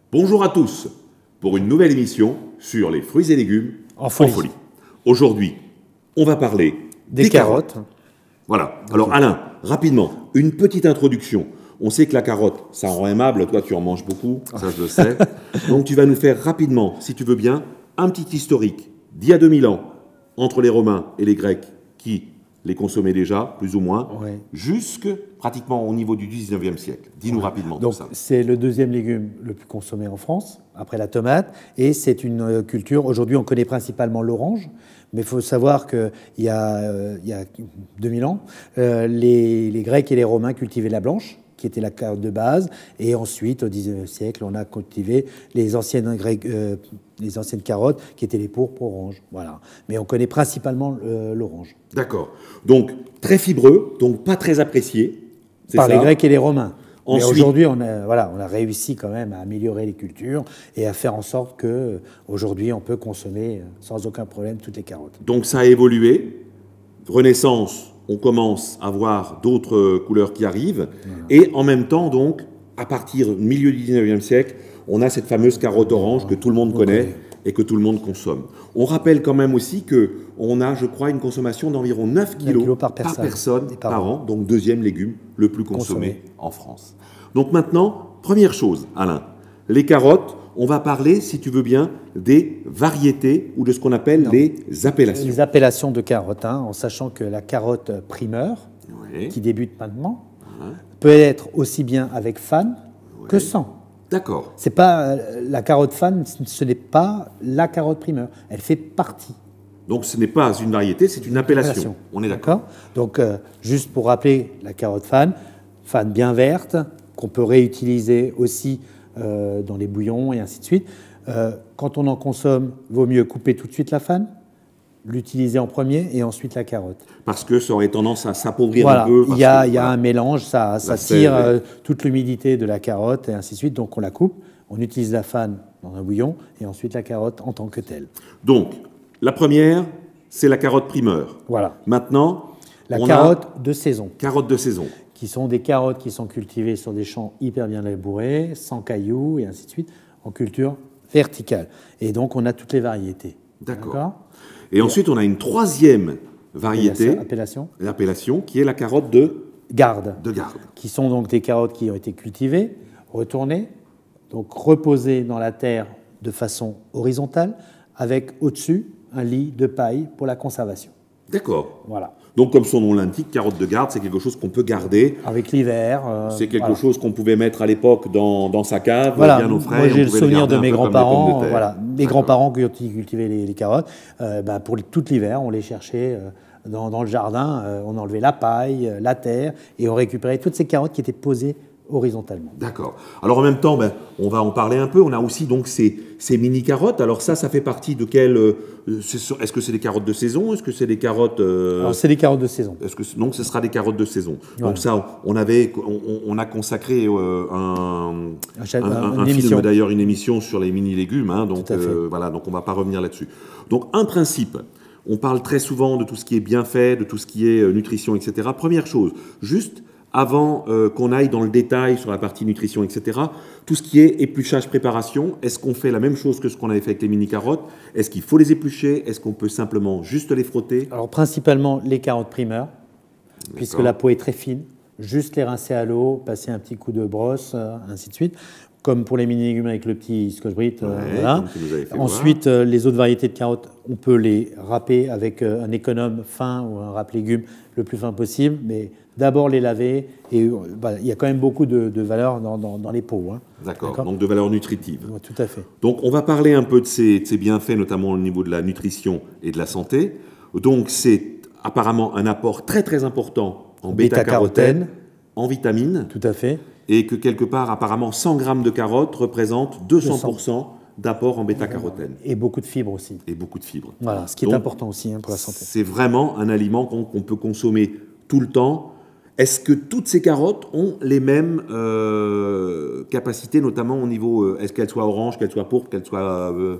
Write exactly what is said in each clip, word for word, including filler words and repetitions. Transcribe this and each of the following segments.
Bonjour à tous pour une nouvelle émission sur les fruits et légumes en folie. En folie. Aujourd'hui, on va parler des, des carottes. carottes. Voilà. Alors Alain, rapidement, une petite introduction. On sait que la carotte, ça rend aimable. Toi, tu en manges beaucoup, ça je le sais. Donc tu vas nous faire rapidement, si tu veux bien, un petit historique d'il y a deux mille ans entre les Romains et les Grecs qui les consommaient déjà, plus ou moins, Oui. jusque pratiquement au niveau du dix-neuvième siècle. Dis-nous rapidement Donc, tout ça. c'est le deuxième légume le plus consommé en France, après la tomate, et c'est une culture, aujourd'hui on connaît principalement l'orange, mais il faut savoir qu'il y, euh, il y a deux mille ans, euh, les, les Grecs et les Romains cultivaient la blanche, qui était la carotte de base, et ensuite, au dix-neuvième siècle, on a cultivé les anciennes, Grecs, euh, les anciennes carottes, qui étaient les pourpres oranges. Voilà. Mais on connaît principalement euh, l'orange. D'accord. Donc, très fibreux, donc pas très apprécié. Par ça. Les Grecs et les Romains. Ensuite, mais aujourd'hui, on a, voilà, on a réussi quand même à améliorer les cultures et à faire en sorte qu'aujourd'hui, on peut consommer sans aucun problème toutes les carottes. Donc ça a évolué. Renaissance, on commence à voir d'autres couleurs qui arrivent. Voilà. Et en même temps, donc, à partir du milieu du dix-neuvième siècle, on a cette fameuse carotte orange que tout le monde connaît okay. et que tout le monde consomme. On rappelle quand même aussi qu'on a, je crois, une consommation d'environ neuf kilos par personne, par, personne, par, par an, donc deuxième légume le plus consommé, consommé en France. Donc maintenant, première chose, Alain, les carottes, on va parler, si tu veux bien, des variétés ou de ce qu'on appelle non. les appellations. Les appellations de carottes, hein, en sachant que la carotte primeur, oui. qui débute maintenant, oui. peut être aussi bien avec fan oui. que sans. D'accord. C'est pas la carotte fan, ce n'est pas la carotte primeur. Elle fait partie. Donc ce n'est pas une variété, c'est une appellation. appellation. On est d'accord. Donc euh, juste pour rappeler la carotte fan, fan bien verte, qu'on peut réutiliser aussi euh, dans les bouillons et ainsi de suite. Euh, quand on en consomme, vaut mieux couper tout de suite la fan, l'utiliser en premier et ensuite la carotte. Parce que ça aurait tendance à s'appauvrir voilà. un peu. Il y a, que, il y a voilà. un mélange, ça, ça tire euh, toute l'humidité de la carotte et ainsi de suite. Donc on la coupe, on utilise la fan dans un bouillon et ensuite la carotte en tant que telle. Donc la première, c'est la carotte primeur. Voilà. Maintenant, la on carotte a de saison. Carotte de saison. Qui sont des carottes qui sont cultivées sur des champs hyper bien labourés, sans cailloux et ainsi de suite, en culture verticale. Et donc on a toutes les variétés. D'accord. Et ensuite, on a une troisième variété, appellation, l'appellation, qui est la carotte de garde. De garde. Qui sont donc des carottes qui ont été cultivées, retournées, donc reposées dans la terre de façon horizontale, avec au-dessus un lit de paille pour la conservation. D'accord. Voilà. Donc, comme son nom l'indique, carotte de garde, c'est quelque chose qu'on peut garder. Avec l'hiver. Euh, c'est quelque voilà. chose qu'on pouvait mettre à l'époque dans, dans sa cave, voilà. bien au frais. Moi, j'ai le souvenir de mes grands-parents. De voilà. Mes grands-parents qui cultivaient les, les carottes. Euh, bah, pour tout l'hiver, on les cherchait euh, dans, dans le jardin. Euh, on enlevait la paille, la terre, et on récupérait toutes ces carottes qui étaient posées horizontalement. D'accord. Alors en même temps, ben, on va en parler un peu. On a aussi donc ces, ces mini-carottes. Alors ça, ça fait partie de quelle... Euh, est-ce que c'est des carottes de saison? Est-ce que c'est des carottes... Euh, Alors c'est des carottes de saison. Est-ce que, donc ce sera des carottes de saison. Voilà. Donc ça, on, avait, on, on a consacré euh, un, un, un, un film, d'ailleurs une émission sur les mini-légumes. Hein, donc euh, voilà, donc on ne va pas revenir là-dessus. Donc un principe... On parle très souvent de tout ce qui est bien fait, de tout ce qui est euh, nutrition, et cetera. Première chose, juste... Avant euh, qu'on aille dans le détail sur la partie nutrition, et cetera, tout ce qui est épluchage, préparation, est-ce qu'on fait la même chose que ce qu'on avait fait avec les mini-carottes? Est-ce qu'il faut les éplucher? Est-ce qu'on peut simplement juste les frotter? Alors, principalement les carottes primeurs, puisque la peau est très fine. Juste les rincer à l'eau, passer un petit coup de brosse, euh, ainsi de suite. Comme pour les mini-légumes avec le petit scotch-brite. Euh, ouais, voilà. Ensuite, euh, les autres variétés de carottes, on peut les râper avec euh, un économe fin ou un râpe-légumes le plus fin possible, mais d'abord les laver. Et euh, bah, il y a quand même beaucoup de, de valeur dans, dans, dans les peaux. Hein. D'accord, donc de valeur nutritive. Ouais, tout à fait. Donc on va parler un peu de ces, de ces bienfaits, notamment au niveau de la nutrition et de la santé. Donc c'est apparemment un apport très très important en bêta-carotène, en vitamines. Tout à fait. Et que quelque part, apparemment, cent grammes de carottes représentent deux cents pour cent d'apport en bêta-carotène. Et beaucoup de fibres aussi. Et beaucoup de fibres. Voilà, ce qui Donc, est important aussi hein, pour la santé. C'est vraiment un aliment qu'on qu'on peut consommer tout le temps. Est-ce que toutes ces carottes ont les mêmes euh, capacités, notamment au niveau, euh, est-ce qu'elles soient oranges, qu'elles soient pourpres, qu'elles soient euh,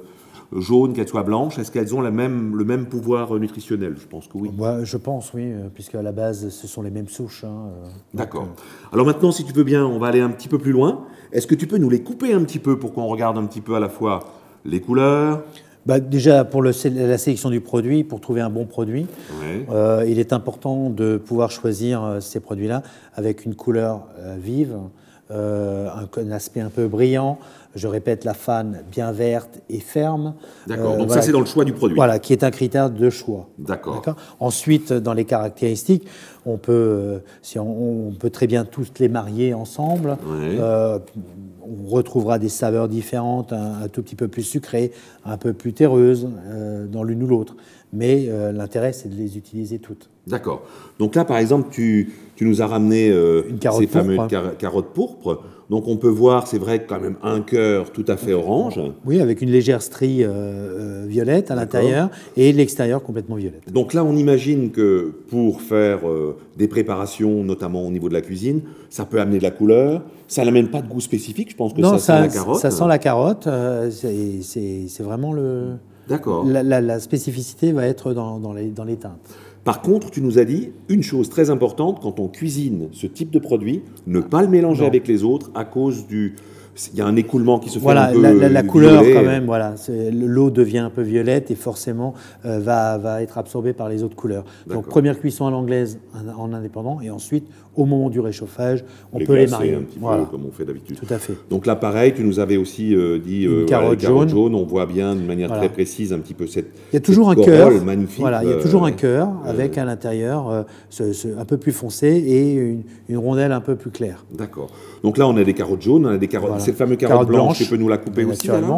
jaunes, qu'elles soient blanches, est-ce qu'elles ont la même, le même pouvoir nutritionnel? Je pense que oui. Ouais, je pense, oui, puisque à la base, ce sont les mêmes souches. Hein, D'accord. Euh... Alors maintenant, si tu veux bien, on va aller un petit peu plus loin. Est-ce que tu peux nous les couper un petit peu pour qu'on regarde un petit peu à la fois les couleurs? Bah, déjà, pour le, la sélection du produit, pour trouver un bon produit, ouais. euh, il est important de pouvoir choisir ces produits-là avec une couleur euh, vive, euh, un, un aspect un peu brillant. Je répète, la fan bien verte et ferme. D'accord, euh, donc voilà, ça c'est dans le choix du produit. Voilà, qui est un critère de choix. D'accord. Ensuite, dans les caractéristiques, on peut, euh, si on, on peut très bien tous les marier ensemble. Ouais. Euh, on retrouvera des saveurs différentes, un, un tout petit peu plus sucrées, un peu plus terreuses euh, dans l'une ou l'autre. Mais euh, l'intérêt, c'est de les utiliser toutes. D'accord. Donc là, par exemple, tu, tu nous as ramené euh, Une carotte ces fameuses pourpre. car carottes pourpres. Donc on peut voir, c'est vrai, quand même un cœur tout à fait orange. Oui, avec une légère strie euh, violette à l'intérieur et l'extérieur complètement violette. Donc là, on imagine que pour faire euh, des préparations, notamment au niveau de la cuisine, ça peut amener de la couleur. Ça n'amène pas de goût spécifique, je pense que non, ça, ça sent la carotte. Ça sent la carotte, euh, c'est vraiment le... D'accord. La, la, la spécificité va être dans, dans, les, dans les teintes. Par contre, tu nous as dit une chose très importante, quand on cuisine ce type de produit, ne pas le mélanger non. avec les autres à cause du... Il y a un écoulement qui se fait voilà, un peu la, la, la couleur violet. quand même, voilà, l'eau devient un peu violette et forcément euh, va, va être absorbée par les autres couleurs. Donc première cuisson à l'anglaise en indépendant et ensuite au moment du réchauffage, on les peut les marier. un petit voilà. peu comme on fait d'habitude. Tout à fait. Donc là pareil, tu nous avais aussi euh, dit une euh, carotte, voilà, jaune. jaune, on voit bien de manière voilà. très précise un petit peu cette Il y a toujours un cœur magnifique. Voilà, il y a toujours un cœur euh, avec euh, à l'intérieur euh, ce, ce, un peu plus foncé et une, une rondelle un peu plus claire. D'accord. Donc là on a des carottes jaunes, on a des carottes, voilà. Cette fameuse carotte, carotte blanche, blanche, tu peux nous la couper aussi là,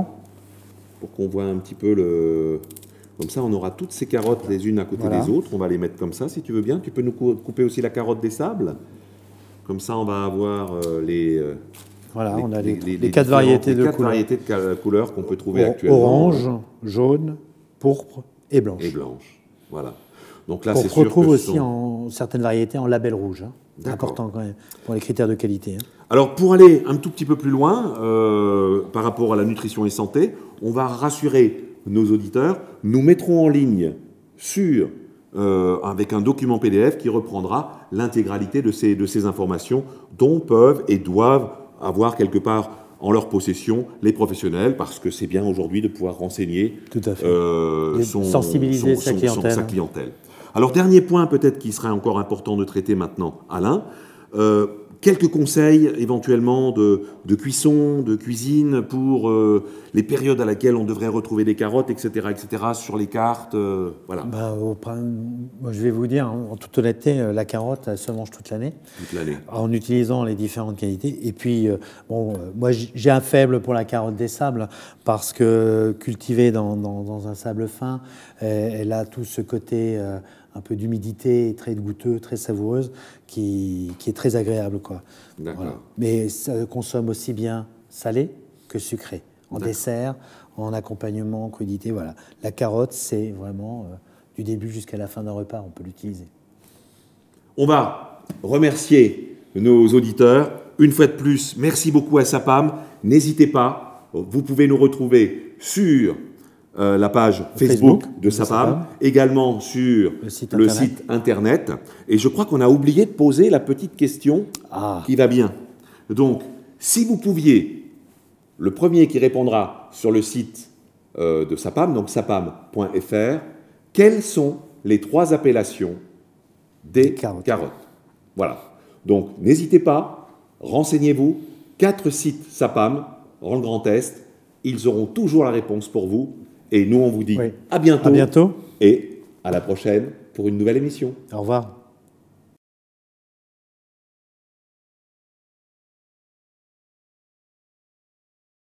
pour qu'on voit un petit peu le... Comme ça on aura toutes ces carottes les unes à côté voilà. des autres, on va les mettre comme ça si tu veux bien. Tu peux nous couper aussi la carotte des sables. Comme ça, on va avoir euh, les, euh, voilà, les, on a les, les, les, les quatre variétés les de quatre couleurs. variétés de couleurs qu'on peut trouver Or, actuellement. Orange, jaune, pourpre et blanche. Et blanche, voilà. Donc là, on c'est sûr retrouve que aussi sont... en certaines variétés en label rouge. Hein. C'est important quand même pour les critères de qualité. Hein. Alors, pour aller un tout petit peu plus loin euh, par rapport à la nutrition et santé, on va rassurer nos auditeurs. Nous mettrons en ligne sur... Euh, avec un document P D F qui reprendra l'intégralité de ces, de ces informations dont peuvent et doivent avoir quelque part en leur possession les professionnels, parce que c'est bien aujourd'hui de pouvoir renseigner Tout à fait. Euh, son, sensibiliser son, sa, son, clientèle. Son, sa clientèle. Alors, dernier point peut-être qui serait encore important de traiter maintenant, Alain, euh, quelques conseils éventuellement de, de cuisson, de cuisine pour euh, les périodes à laquelle on devrait retrouver des carottes, et cetera, et cetera sur les cartes. Euh, voilà. Bah, au, moi, je vais vous dire, en toute honnêteté, la carotte, elle se mange toute l'année. Toute l'année. En utilisant les différentes qualités. Et puis, euh, bon, moi, j'ai un faible pour la carotte des sables parce que cultivée dans, dans, dans un sable fin, elle, elle a tout ce côté... Euh, un peu d'humidité, très goûteux, très savoureuse, qui, qui est très agréable, quoi. Voilà. Mais ça consomme aussi bien salé que sucré. En dessert, en accompagnement, en crudité, voilà. La carotte, c'est vraiment euh, du début jusqu'à la fin d'un repas, on peut l'utiliser. On va remercier nos auditeurs. Une fois de plus, merci beaucoup à Sapam. N'hésitez pas, vous pouvez nous retrouver sur... Euh, la page Facebook, Facebook de Sapam, également sur le, site, le internet. site internet. Et je crois qu'on a oublié de poser la petite question ah. qui va bien. Donc, si vous pouviez, le premier qui répondra sur le site euh, de Sapam, donc sapam point F R, quelles sont les trois appellations des carottes. carottes Voilà. Donc, n'hésitez pas, renseignez-vous. Quatre sites Sapam, dans le Grand Est, ils auront toujours la réponse pour vous. Et nous, on vous dit oui. à bientôt, à bientôt et à la prochaine pour une nouvelle émission. Au revoir.